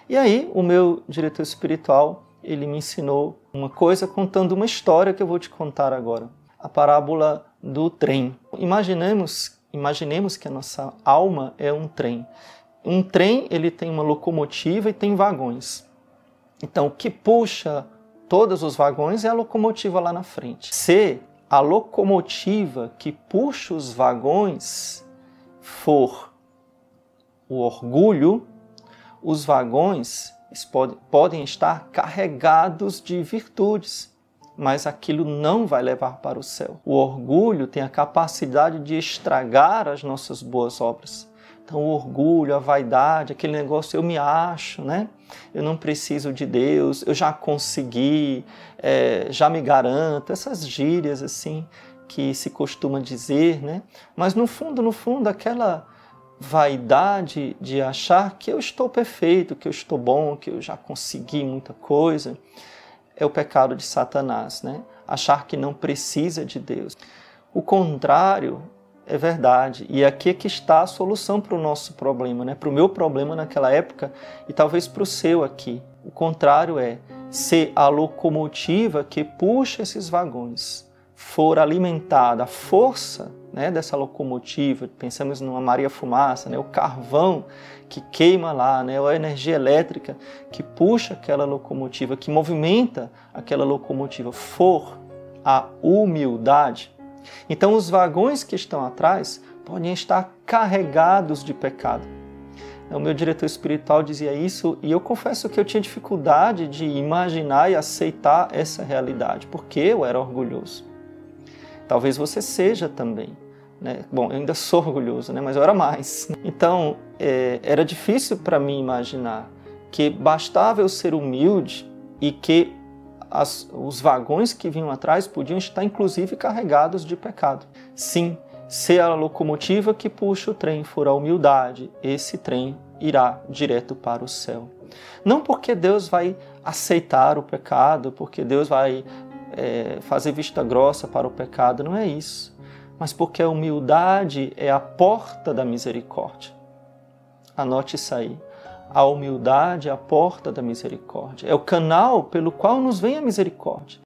E aí, o meu diretor espiritual, ele me ensinou uma coisa contando uma história que eu vou te contar agora. A parábola do trem. Imaginemos que a nossa alma é um trem. Um trem, ele tem uma locomotiva e tem vagões. Então, o que puxa todos os vagões é a locomotiva lá na frente. Se a locomotiva que puxa os vagões for o orgulho, os vagões podem estar carregados de virtudes, mas aquilo não vai levar para o céu. O orgulho tem a capacidade de estragar as nossas boas obras. Então o orgulho, a vaidade, aquele negócio, eu me acho, né? Eu não preciso de Deus, eu já consegui, já me garanto, essas gírias assim que se costuma dizer, né? Mas no fundo, aquela vaidade de achar que eu estou perfeito, que eu estou bom, que eu já consegui muita coisa, é o pecado de Satanás, né? Achar que não precisa de Deus. O contrário é verdade. E aqui é que está a solução para o nosso problema, né? Para o meu problema naquela época e talvez para o seu aqui. O contrário é se a locomotiva que puxa esses vagões for alimentada, a força, né, dessa locomotiva, pensamos numa Maria Fumaça, né, o carvão que queima lá, né, ou a energia elétrica que puxa aquela locomotiva, que movimenta aquela locomotiva, for a humildade, então os vagões que estão atrás podem estar carregados de pecado. O meu diretor espiritual dizia isso e eu confesso que eu tinha dificuldade de imaginar e aceitar essa realidade, porque eu era orgulhoso. Talvez você seja também, né? Bom, eu ainda sou orgulhoso, né? Mas eu era mais. Então, era difícil para mim imaginar que bastava eu ser humilde e que os vagões que vinham atrás podiam estar, inclusive, carregados de pecado. Sim, se a locomotiva que puxa o trem for a humildade, esse trem irá direto para o céu. Não porque Deus vai aceitar o pecado, porque Deus vai fazer vista grossa para o pecado, não é isso. Mas porque a humildade é a porta da misericórdia. Anote isso aí. A humildade é a porta da misericórdia. É o canal pelo qual nos vem a misericórdia.